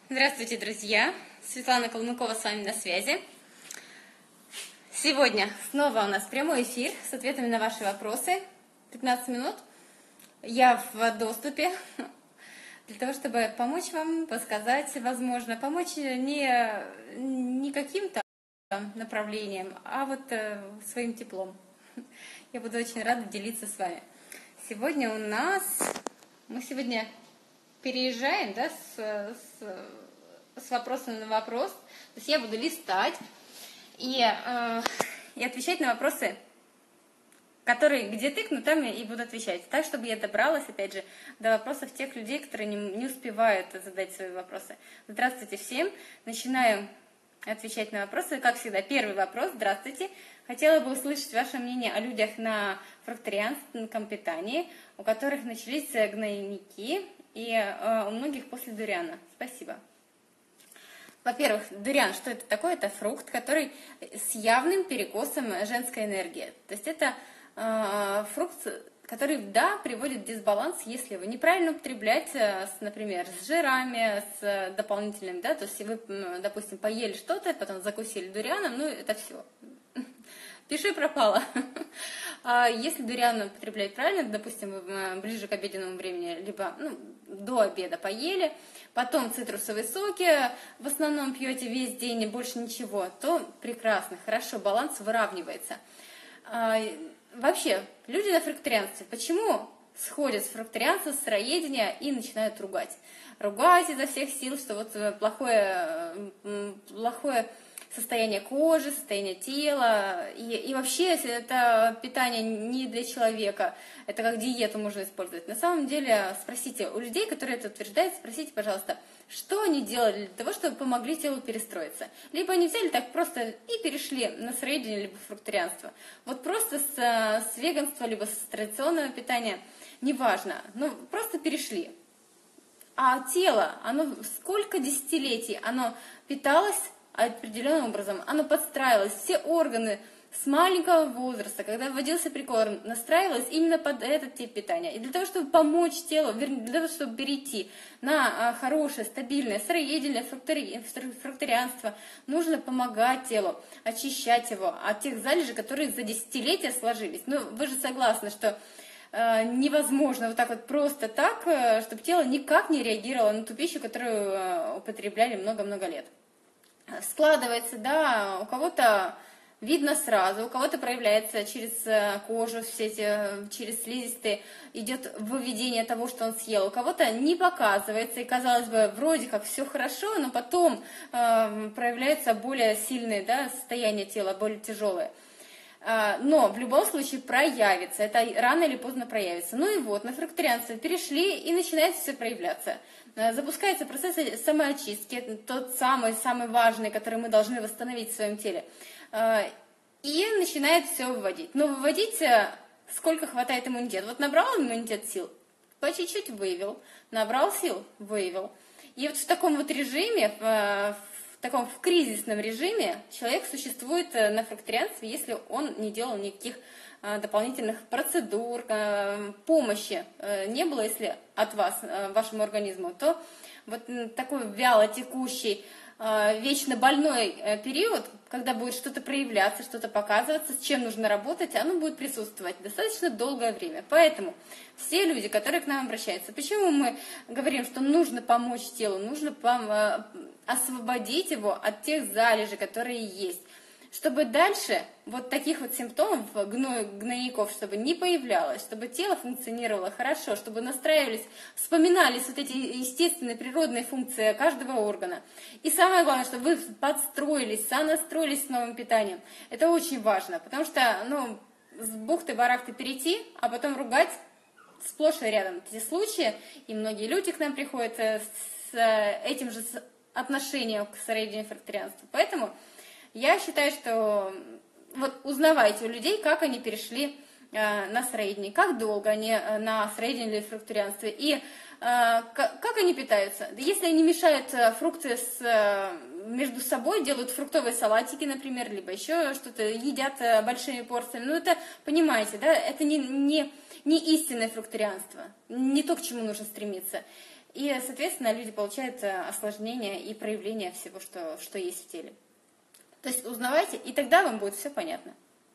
Здравствуйте, друзья! Светлана Калмыкова с вами на связи. Сегодня снова у нас прямой эфир с ответами на ваши вопросы. 15 минут. Я в доступе для того, чтобы помочь вам, подсказать, возможно, помочь не каким-то направлением, а вот своим теплом. Я буду очень рада делиться с вами. Сегодня мы сегодня переезжаем, да, с вопроса на вопрос. То есть я буду листать и отвечать на вопросы, которые где тыкну, там и буду отвечать. Так, чтобы я добралась, опять же, до вопросов тех людей, которые не успевают задать свои вопросы. Здравствуйте всем. Начинаю отвечать на вопросы. Как всегда, первый вопрос. Здравствуйте. Хотела бы услышать ваше мнение о людях на фрукторианском питании, у которых начались гнойники и у многих после дуриана. Спасибо. Во-первых, дуриан, что это такое? Это фрукт, который с явным перекосом женской энергии. То есть это фрукт, который, да, приводит в дисбаланс, если вы неправильно употребляете, например, с жирами, с дополнительными, да, то есть вы, допустим, поели что-то, потом закусили дурианом, ну, это все. Пиши пропало. Если дуриан употреблять правильно, допустим, вы ближе к обеденному времени, либо до обеда поели, потом цитрусовые соки в основном пьете весь день и больше ничего, то прекрасно, хорошо, баланс выравнивается. Вообще, люди на фрукторианстве, почему сходят с фрукторианства, с сыроедения и начинают ругать? Ругать изо всех сил, что вот плохое состояние кожи, состояние тела, и вообще это питание не для человека, это как диету можно использовать. На самом деле, спросите у людей, которые это утверждают, спросите, пожалуйста, что они делали для того, чтобы помогли телу перестроиться. Либо они взяли так просто и перешли на сыроедение, либо фрукторианство. Вот просто с веганства, либо с традиционного питания, неважно, просто перешли. А тело, оно сколько десятилетий, оно питалось определенным образом, оно подстраивалось, все органы с маленького возраста, когда вводился прикорм, настраивалось именно под этот тип питания. И для того, чтобы помочь телу, для того, чтобы перейти на хорошее, стабильное сыроедение, фрукторианство, нужно помогать телу, очищать его от тех залежей, которые за десятилетия сложились. Вы же согласны, что невозможно вот так вот просто так, чтобы тело никак не реагировало на ту пищу, которую употребляли много-много лет. Складывается, да, у кого-то видно сразу, у кого-то проявляется через кожу, через слизистые, идет выведение того, что он съел, у кого-то не показывается, и, казалось бы, вроде как все хорошо, но потом проявляется более сильное, да, состояние тела, более тяжелое. Но в любом случае проявится, это рано или поздно проявится. Ну и вот, на фрукторианство перешли, и начинает все проявляться. Запускается процесс самоочистки, тот самый важный, который мы должны восстановить в своем теле. И начинает все выводить. Но выводить, сколько хватает иммунитет. Вот набрал иммунитет сил, по чуть-чуть вывел, набрал сил, вывел. И вот в таком вот режиме, в кризисном режиме человек существует на фрукторианстве, если он не делал никаких дополнительных процедур, помощи не было, если от вас, вашему организму, то вот такой вяло текущий, вечно больной период, когда будет что-то проявляться, что-то показываться, с чем нужно работать, оно будет присутствовать достаточно долгое время. Поэтому все люди, которые к нам обращаются, почему мы говорим, что нужно помочь телу, нужно освободить его от тех залежей, которые есть, чтобы дальше вот таких вот симптомов, гнойников, чтобы не появлялось, чтобы тело функционировало хорошо, чтобы настраивались, вспоминались вот эти естественные природные функции каждого органа. И самое главное, чтобы вы подстроились, сонастроились с новым питанием. Это очень важно, потому что, с бухты-барахты перейти, а потом ругать сплошь и рядом эти случаи, и многие люди к нам приходят с этим же отношением к сыроедению фрукторианству. Поэтому я считаю, что вот узнавайте у людей, как они перешли на сыроедение, как долго они на сыроедении или фрукторианстве, и как они питаются. Если они мешают фрукты между собой, делают фруктовые салатики, например, либо еще что-то, едят большими порциями, это, понимаете, да, это не истинное фрукторианство, не то, к чему нужно стремиться. И, соответственно, люди получают осложнения и проявления всего, что есть в теле. То есть узнавайте, и тогда вам будет все понятно.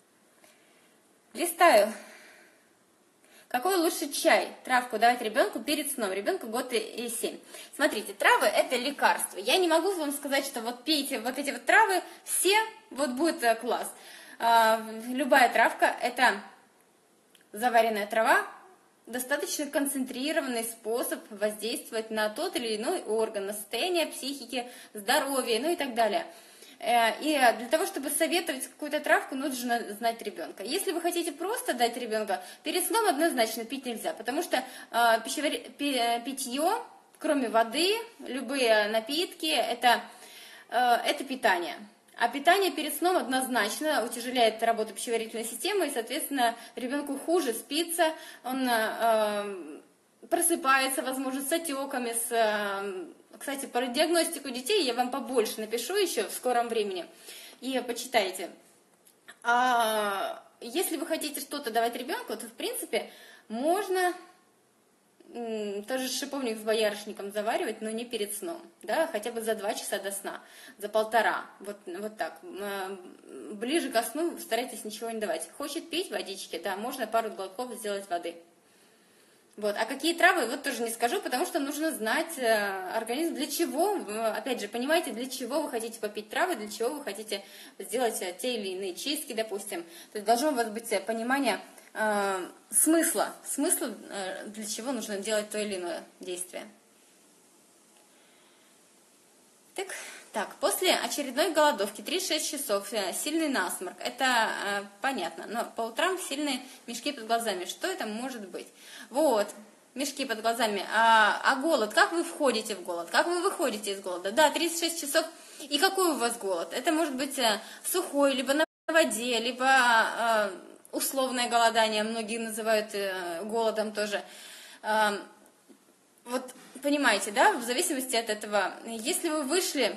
Листаю. Какой лучше чай, травку давать ребенку перед сном? Ребенку год и 7. Смотрите, травы – это лекарства. Я не могу вам сказать, что вот пейте вот эти вот травы, все, вот будет класс. Любая травка – это заваренная трава, достаточно концентрированный способ воздействовать на тот или иной орган, на состояние психики, здоровья, ну и так далее. И для того, чтобы советовать какую-то травку, нужно знать ребенка. Если вы хотите просто дать ребенка, перед сном однозначно пить нельзя, потому что питье, кроме воды, любые напитки, это питание. А питание перед сном однозначно утяжеляет работу пищеварительной системы, и, соответственно, ребенку хуже спится, он просыпается, возможно, с отеками, Кстати, про диагностику детей я вам побольше напишу еще в скором времени, и почитайте. А если вы хотите что-то давать ребенку, то, в принципе, можно тоже шиповник с боярышником заваривать, но не перед сном, да, хотя бы за 2 часа до сна, за 1,5, вот так. Ближе ко сну старайтесь ничего не давать. Хочет пить водички, да, можно пару глотков сделать воды. Вот. А какие травы, вот тоже не скажу, потому что нужно знать организм, для чего, опять же, понимаете, для чего вы хотите попить травы, для чего вы хотите сделать те или иные чистки, допустим. То есть должно у вас быть понимание смысла, для чего нужно делать то или иное действие. Так, после очередной голодовки 3-6 часов сильный насморк, это понятно, но по утрам сильные мешки под глазами, что это может быть? Вот, мешки под глазами, а голод, как вы входите в голод, как вы выходите из голода? Да, 36 часов, и какой у вас голод? Это может быть сухой, либо на воде, либо условное голодание, многие называют голодом тоже. Вот понимаете, да, в зависимости от этого, если вы вышли...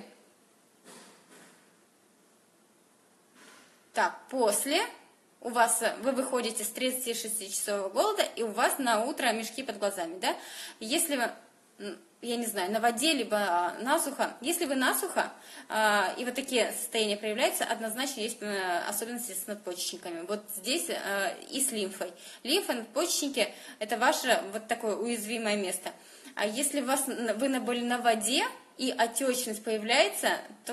Так, после вы выходите с 36-часового голода, и у вас на утро мешки под глазами, да? Если вы, я не знаю, на воде, либо насухо, если вы насухо, и вот такие состояния проявляются, однозначно есть особенности с надпочечниками. Вот здесь и с лимфой. Лимфа, надпочечники – это ваше вот такое уязвимое место. А если вы были на воде, и отечность появляется,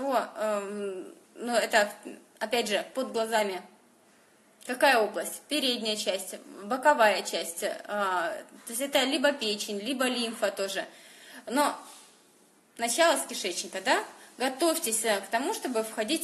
то это... Опять же, под глазами. Какая область? Передняя часть, боковая часть. То есть это либо печень, либо лимфа тоже. Но начало с кишечника, да? Готовьтесь к тому, чтобы входить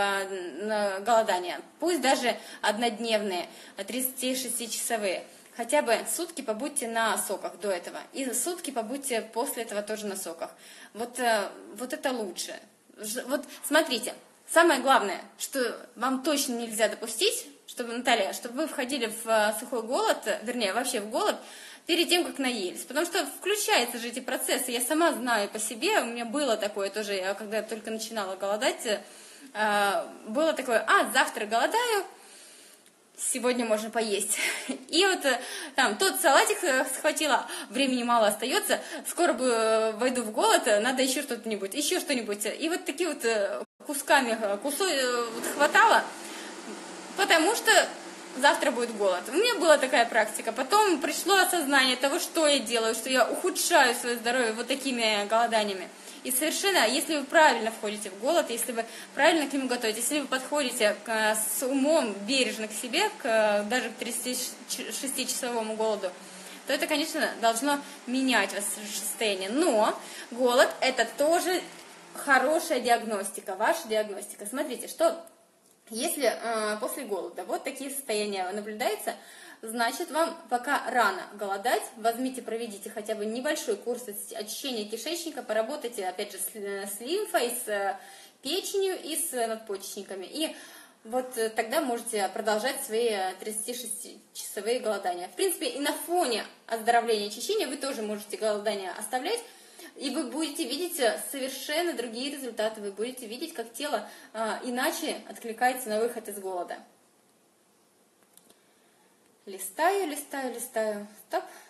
в голодание. Пусть даже однодневные, 36-часовые. Хотя бы сутки побудьте на соках до этого. И сутки побудьте после этого тоже на соках. Вот это лучше. Вот смотрите. Самое главное, что вам точно нельзя допустить, Наталья, чтобы вы входили в сухой голод, вернее, вообще в голод, перед тем, как наелись. Потому что включаются же эти процессы. Я сама знаю по себе, у меня было такое тоже, когда я только начинала голодать, было такое, завтра голодаю, сегодня можно поесть. И вот там тот салатик схватила, времени мало остается, скоро войду в голод, надо еще что-нибудь. И вот такие вот кусками хватало, потому что завтра будет голод. У меня была такая практика. Потом пришло осознание того, что я делаю, что я ухудшаю свое здоровье вот такими голоданиями. И совершенно, если вы правильно входите в голод, если вы правильно к нему готовитесь, если вы подходите с умом бережно к себе, даже к 36-часовому голоду, то это, конечно, должно менять ваше состояние. Но голод – это тоже хорошая диагностика, ваша диагностика. Смотрите, что если после голода вот такие состояния наблюдаются, значит, вам пока рано голодать. Возьмите, проведите хотя бы небольшой курс очищения кишечника, поработайте, опять же, с лимфой, с печенью и с надпочечниками. И вот тогда можете продолжать свои 36-часовые голодания. В принципе, и на фоне оздоровления очищения вы тоже можете голодание оставлять, и вы будете видеть совершенно другие результаты. Вы будете видеть, как тело иначе откликается на выход из голода. Листаю. Стоп. Так.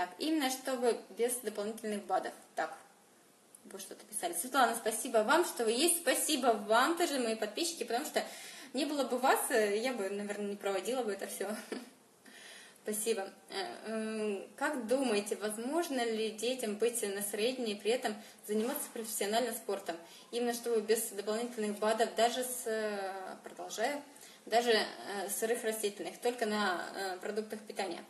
Так, именно чтобы без дополнительных БАДов. Так, вы что-то писали. Светлана, спасибо вам, что вы есть. Спасибо вам тоже, мои подписчики, потому что не было бы вас, я бы, наверное, не проводила бы это все. Спасибо. Как думаете, возможно ли детям быть на средней и при этом заниматься профессионально спортом? Именно чтобы без дополнительных БАДов, продолжаю, даже сырых растительных, только на продуктах питания.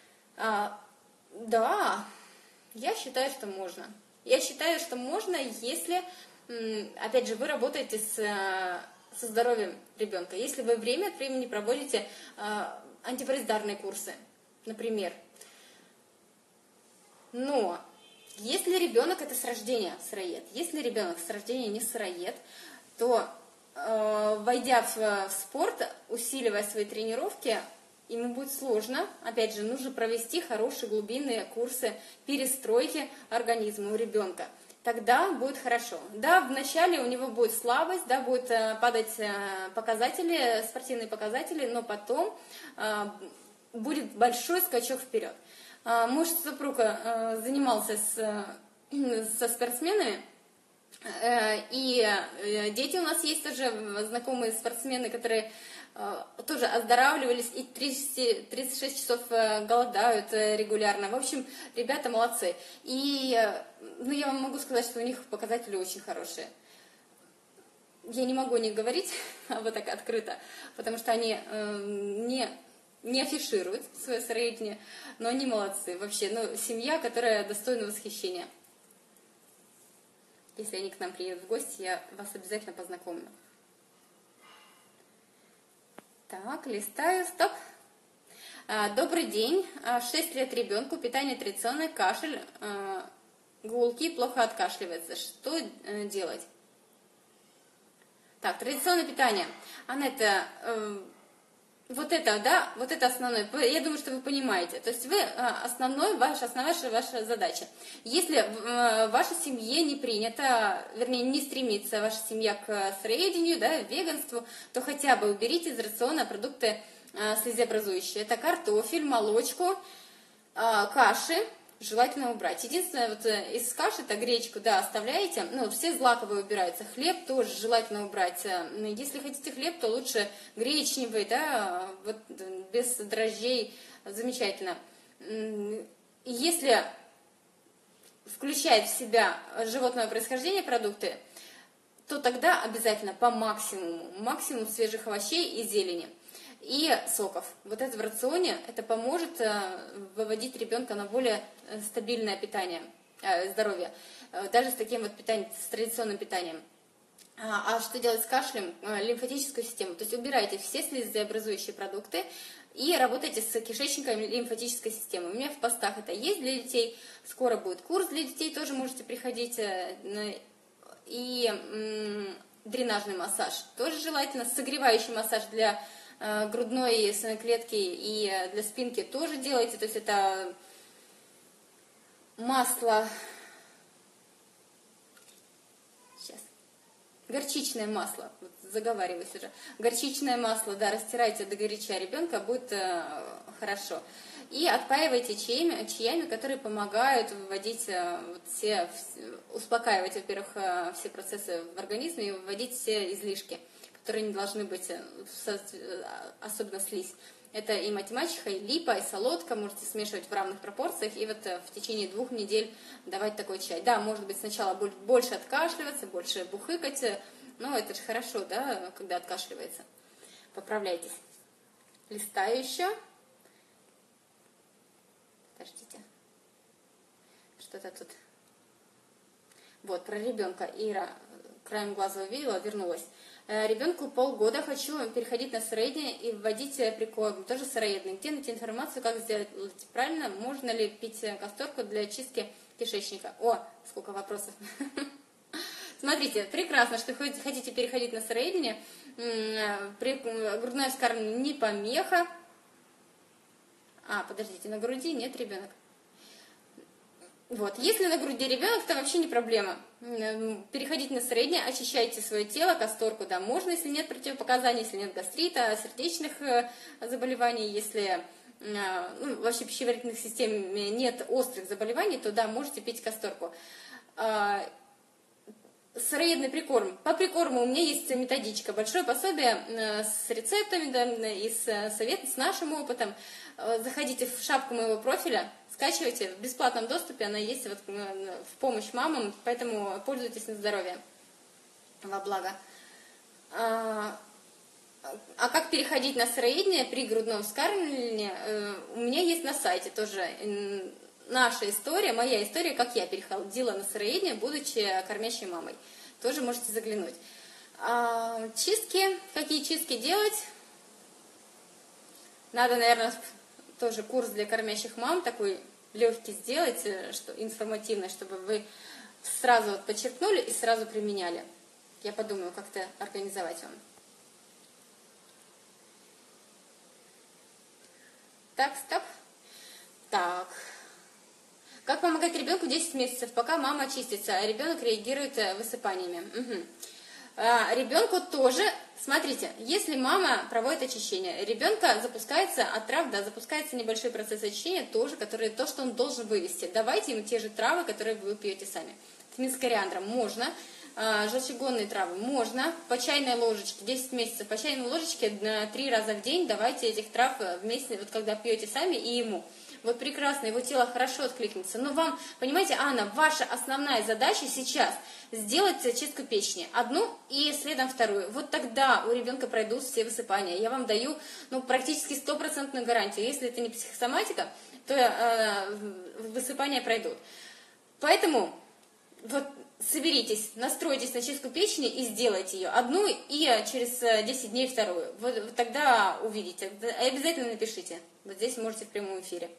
Да, я считаю, что можно. Я считаю, что можно, если, опять же, вы работаете со здоровьем ребенка. Если вы время от времени проводите антипаразитарные курсы, например. Но если ребенок это с рождения сыроед, если ребенок с рождения не сыроед, то, войдя в спорт, усиливая свои тренировки, ему будет сложно. Опять же, нужно провести хорошие глубинные курсы перестройки организма у ребенка. Тогда будет хорошо. Да, вначале у него будет слабость, да, будут падать показатели, спортивные показатели, но потом будет большой скачок вперед. Мой супруг занимался со спортсменами, и дети у нас есть тоже знакомые спортсмены, которые тоже оздоравливались и 36 часов голодают регулярно. В общем, ребята молодцы. И я вам могу сказать, что у них показатели очень хорошие. Я не могу не говорить вот так открыто, потому что они не афишируют свое сыроедение, но они молодцы. Вообще, семья, которая достойна восхищения. Если они к нам приедут в гости, я вас обязательно познакомлю. Так, листаю, стоп. Добрый день. 6 лет ребенку, питание традиционное, кашель, гулки, плохо откашливается. Что делать? Так, традиционное питание. Анетта, вот это основное. Я думаю, что вы понимаете. То есть ваша задача. Если в вашей семье не принято, вернее, не стремится ваша семья к сыроедению, да, веганству, то хотя бы уберите из рациона продукты слизеобразующие. Это картофель, молочку, каши. Желательно убрать. Единственное, из каши, это гречку, да, оставляете, все злаковые убираются. Хлеб тоже желательно убрать. Если хотите хлеб, то лучше гречневый, да, без дрожжей, замечательно. Если включать в себя животного происхождения продукты, то тогда обязательно по максимум свежих овощей и зелени. И соков. Вот это в рационе, это поможет выводить ребенка на более стабильное питание, здоровье. Даже с таким питанием, с традиционным питанием. А что делать с кашлем? Лимфатическую систему. То есть убирайте все слизообразующие продукты и работайте с кишечником и лимфатической системой. У меня в постах это есть для детей. Скоро будет курс для детей, тоже можете приходить. И дренажный массаж. Тоже желательно. Согревающий массаж для грудной клетки и для спинки тоже делайте. То есть это масло, горчичное масло, заговариваюсь уже, горчичное масло, да, растирайте до горяча ребенка, будет хорошо. И отпаивайте чаями, которые помогают выводить успокаивать, во-первых, все процессы в организме и выводить все излишки, которые не должны быть, особенно слизь. Это и мать-мачеха, и липа, и солодка, можете смешивать в равных пропорциях, и в течение 2 недель давать такой чай. Да, может быть, сначала больше откашливаться, больше бухыкать, но это же хорошо, да, когда откашливается. Поправляйтесь. Листаю еще. Подождите. Что-то тут. Вот, про ребенка. Ира краем глаза увидела, вернулась. Ребенку полгода, хочу переходить на сыроедение и вводить прикорм, тоже сыроедный. Где найти информацию, как сделать правильно? Можно ли пить касторку для очистки кишечника? О, сколько вопросов. Смотрите, прекрасно, что хотите переходить на сыроедение. Грудное вскармливание не помеха. Подождите, на груди нет ребенок. Вот, если на груди ребенок, то вообще не проблема. Переходите на сыроедение, очищайте свое тело, касторку, да, можно, если нет противопоказаний, если нет гастрита, сердечных заболеваний, если ну, вообще пищеварительной системе нет острых заболеваний, то да, можете пить касторку. Сыроедный прикорм. По прикорму у меня есть методичка, большое пособие с рецептами, да, и с советом, с нашим опытом. Заходите в шапку моего профиля, скачивайте в бесплатном доступе, она есть вот в помощь мамам, поэтому пользуйтесь на здоровье, во благо. А как переходить на сыроедение при грудном вскармливании, у меня есть на сайте тоже наша история, моя история, как я переходила на сыроедение, будучи кормящей мамой. Тоже можете заглянуть. Чистки, какие чистки делать? Надо, наверное, тоже курс для кормящих мам такой легкий сделать, что, информативный, чтобы вы сразу вот подчеркнули и сразу применяли. Я подумаю, как-то организовать вам. Так, стоп. Так. Как помогать ребенку 10 месяцев, пока мама очистится, а ребенок реагирует высыпаниями? Угу. Ребенку тоже, смотрите, если мама проводит очищение, ребенка запускается от трав, да, запускается небольшой процесс очищения, тоже, который, то, что он должен вывести. Давайте ему те же травы, которые вы пьете сами. Тмин с кориандром можно, желчегонные травы можно, по чайной ложечке, 10 месяцев, по чайной ложечке 3 раза в день давайте этих трав вместе, вот когда пьете сами и ему. Вот прекрасно, его тело хорошо откликнется. Но вам, понимаете, Анна, ваша основная задача сейчас сделать чистку печени. Одну и следом вторую. Вот тогда у ребенка пройдут все высыпания. Я вам даю практически 100% гарантию. Если это не психосоматика, то высыпания пройдут. Поэтому вот соберитесь, настройтесь на чистку печени и сделайте ее. Одну и через 10 дней вторую. Вот тогда увидите. Обязательно напишите. Вот здесь можете в прямом эфире.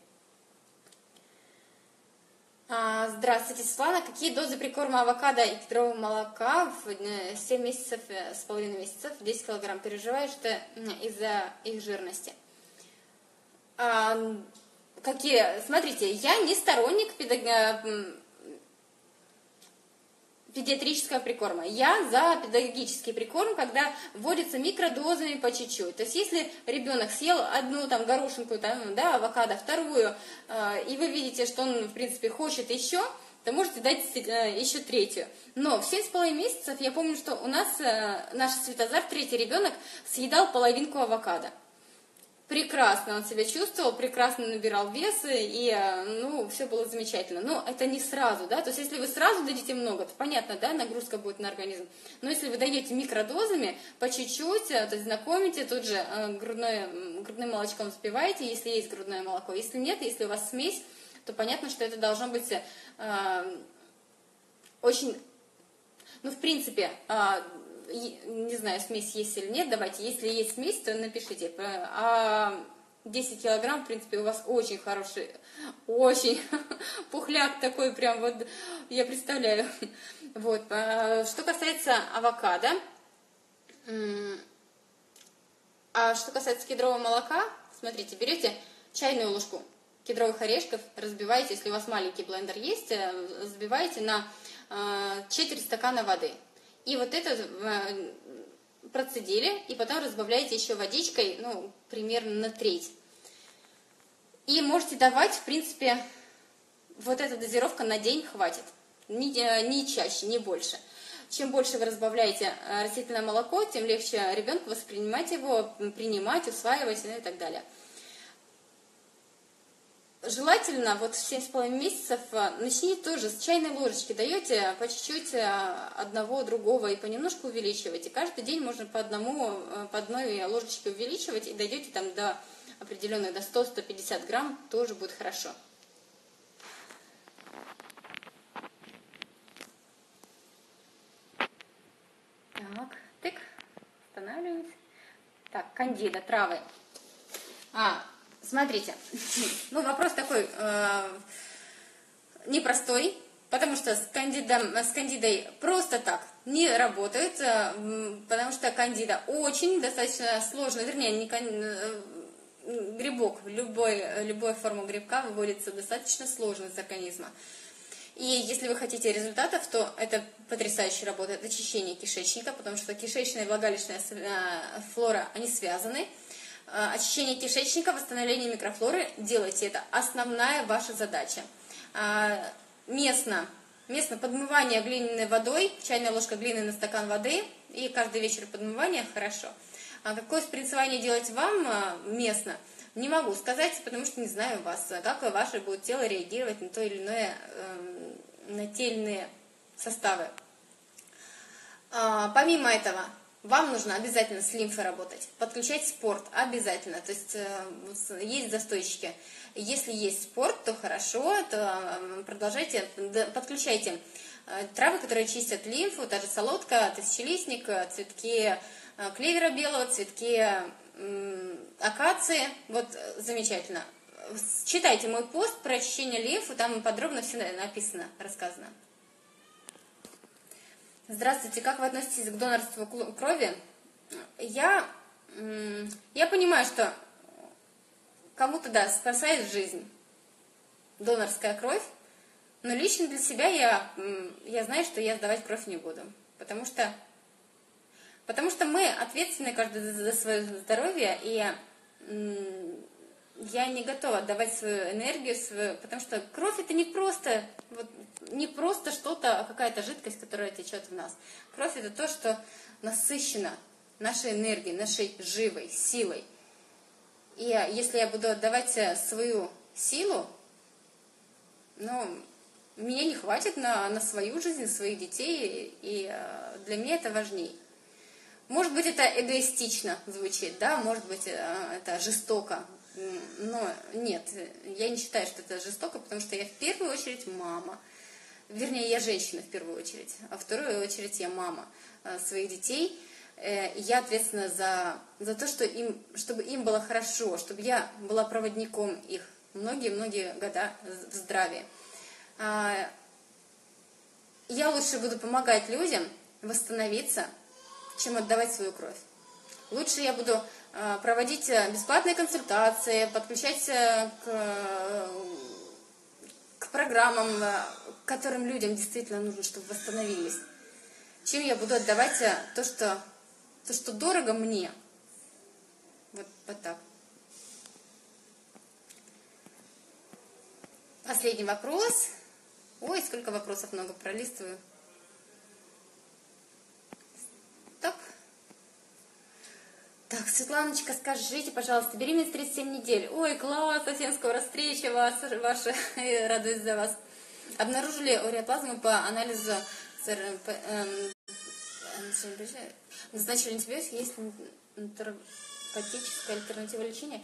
Здравствуйте, Светлана. Какие дозы прикорма авокадо и кедрового молока в 7 месяцев, с половиной месяцев, 10 килограмм? Переживаю, что из-за их жирности. Какие? Смотрите, я не сторонник педиатрического прикорма. Я за педагогический прикорм, когда вводится микродозами по чуть-чуть. То есть, если ребенок съел одну там горошинку, там, да, авокадо, вторую, и вы видите, что он, в принципе, хочет еще, то можете дать еще третью. Но в 7,5 месяцев я помню, что у нас наш Светозар, третий ребенок, съедал половинку авокадо. Прекрасно он себя чувствовал, прекрасно набирал вес, и, все было замечательно. Но это не сразу, да, то есть если вы сразу дадите много, то понятно, да, нагрузка будет на организм. Но если вы даете микродозами, по чуть-чуть, то есть знакомите, тут же грудным молочком запиваете, если есть грудное молоко. Если нет, если у вас смесь, то понятно, что это должно быть очень, в принципе, не знаю, смесь есть или нет, давайте, если есть смесь, то напишите. 10 килограмм, в принципе, у вас очень хороший, очень пухляк такой, прям вот, я представляю. Вот. Что касается авокадо, что касается кедрового молока, смотрите, берете чайную ложку кедровых орешков, разбиваете, если у вас маленький блендер есть, взбиваете на четверть стакана воды. И вот это процедили, и потом разбавляете еще водичкой, примерно на треть. И можете давать, в принципе, вот эта дозировка на день хватит. Не чаще, не больше. Чем больше вы разбавляете растительное молоко, тем легче ребенку воспринимать его, принимать, усваивать и так далее. Желательно вот в 7,5 месяцев начните тоже с чайной ложечки, даете по чуть-чуть одного, другого и понемножку увеличиваете. Каждый день можно по одной ложечке увеличивать и дойдете там до определенной, до 100-150 грамм, тоже будет хорошо. Так, тык, останавливаемся. Так, кандида, травы. Смотрите, вопрос такой непростой, потому что с кандидой просто так не работает, потому что кандида очень достаточно сложно, вернее, грибок, любая форма грибка выводится достаточно сложно из организма. И если вы хотите результатов, то это потрясающе работает очищение кишечника, потому что кишечная и влагалищная флора, они связаны. очищение кишечника, восстановление микрофлоры. Делайте это. Основная ваша задача. Местно подмывание глиняной водой, чайная ложка глины на стакан воды, и каждый вечер подмывание хорошо. А какое спринцевание делать вам местно, не могу сказать, потому что не знаю вас, как ваше будет тело реагировать на то или иное, на те или иные составы. Помимо этого, вам нужно обязательно с лимфой работать, подключать спорт обязательно, то есть есть застойчики. Если есть спорт, то хорошо, то продолжайте, подключайте травы, которые чистят лимфу, та же солодка, тысячелистник, цветки клевера белого, цветки акации, вот замечательно. Читайте мой пост про очищение лимфы, там подробно все написано, рассказано. Здравствуйте, как вы относитесь к донорству крови? Я понимаю, что кому-то, да, спасает жизнь донорская кровь, но лично для себя я знаю, что я сдавать кровь не буду, потому что мы ответственны каждый за свое здоровье, и я не готова отдавать свою энергию, потому что кровь это не просто что-то, какая-то жидкость, которая течет в нас. Кровь это то, что насыщено нашей энергией, нашей живой силой. И если я буду отдавать свою силу, меня не хватит на свою жизнь, своих детей, и для меня это важнее. Может быть, это эгоистично звучит, да, может быть, это жестоко, но нет, я не считаю, что это жестоко, потому что я в первую очередь мама. Вернее, я женщина в первую очередь, а в вторую очередь я мама своих детей. Я ответственна за то, чтобы им было хорошо, чтобы я была проводником их многие-многие года в здравии. Я лучше буду помогать людям восстановиться, чем отдавать свою кровь. Лучше я буду проводить бесплатные консультации, подключать к программам, которым людям действительно нужно, чтобы восстановились, чем я буду отдавать то, что дорого мне. Вот так. Последний вопрос. Ой, сколько вопросов много, пролистываю. Так, Светланочка, скажите, пожалуйста, беременность 37 недель. Ой, класс, совсем скоро встреча ваша, радуюсь за вас. Обнаружили уреоплазму по анализу назначили антибиотики, есть терапевтическая альтернатива лечения.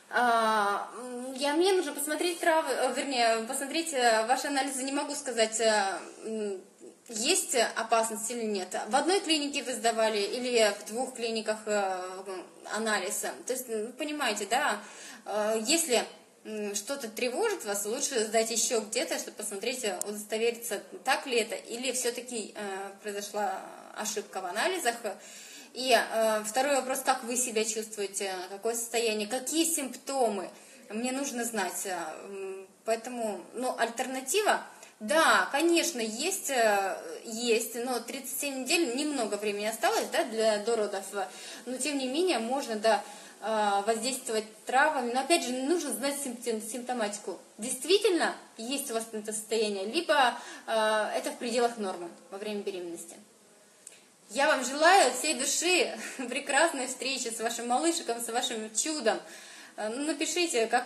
Мне нужно посмотреть посмотреть ваши анализы, не могу сказать, есть опасность или нет. В одной клинике вы сдавали или в 2 клиниках анализа. То есть, вы понимаете, да, если что-то тревожит вас, лучше сдать еще где-то, чтобы посмотреть, удостовериться, так ли это, или все-таки произошла ошибка в анализах. И второй вопрос, как вы себя чувствуете, какое состояние, какие симптомы, мне нужно знать. Поэтому, альтернатива, да, конечно, есть, но 37 недель, немного времени осталось, да, до родов, но тем не менее можно, да, воздействовать травами, но опять же нужно знать симптоматику. Действительно есть у вас это состояние, либо это в пределах нормы во время беременности. Я вам желаю от всей души прекрасной встречи с вашим малышиком, с вашим чудом. Напишите, как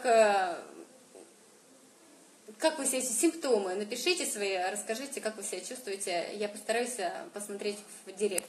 вы себя, симптомы, напишите свои, расскажите, как вы себя чувствуете. Я постараюсь посмотреть в директ.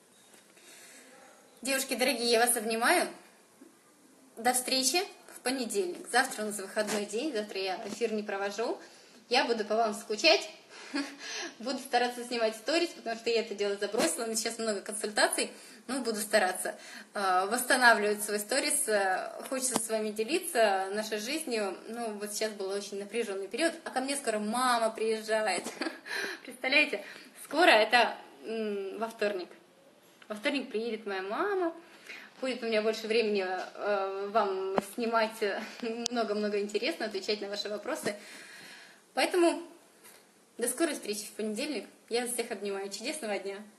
Девушки дорогие, я вас обнимаю. До встречи в понедельник. Завтра у нас выходной день, завтра я эфир не провожу. Я буду по вам скучать. Буду стараться снимать сторис, потому что я это дело забросила. Но сейчас много консультаций, но буду стараться восстанавливать свой сторис. Хочется с вами делиться нашей жизнью. Вот сейчас был очень напряженный период. А ко мне скоро мама приезжает. Представляете? Скоро, это во вторник. Во вторник приедет моя мама. Будет у меня больше времени вам снимать много-много интересного, отвечать на ваши вопросы. Поэтому до скорой встречи в понедельник. Я всех обнимаю. Чудесного дня!